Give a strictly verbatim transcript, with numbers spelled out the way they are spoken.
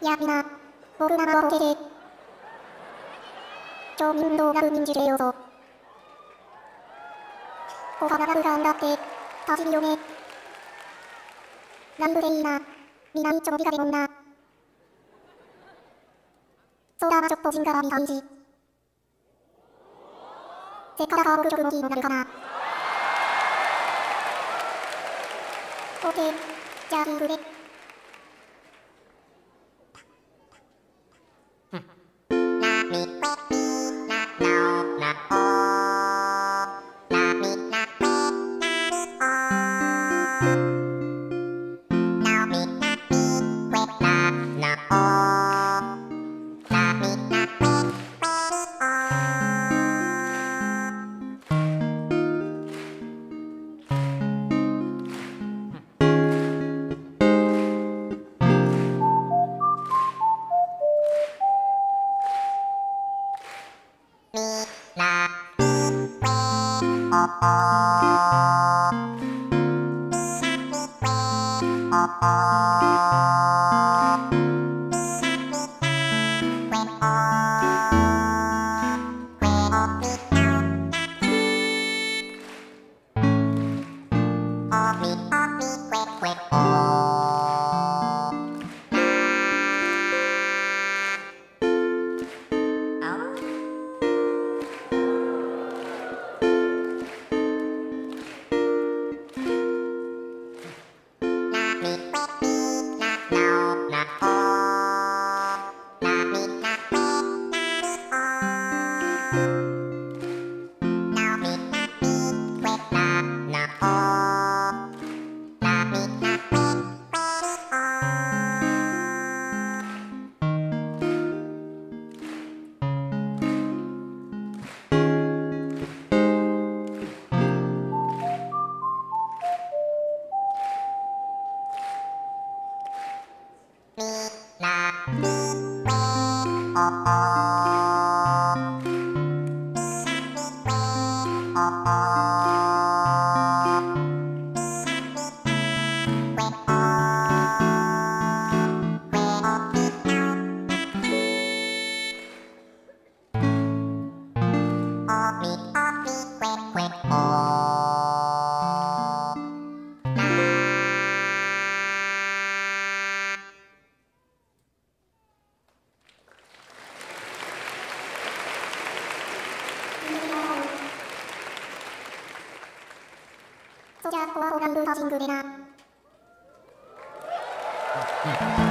やみな、僕らは OK で。町民運動が不人事でようぞ。小肌ががんだって、立ちよね。ランブでいいな、南町美がでもんな。そうだなちょっと人がみ感じ。せっかくカーボ曲のキーになるかな。OK、じゃあキープで。そりゃ、コアホガンルータジングでな。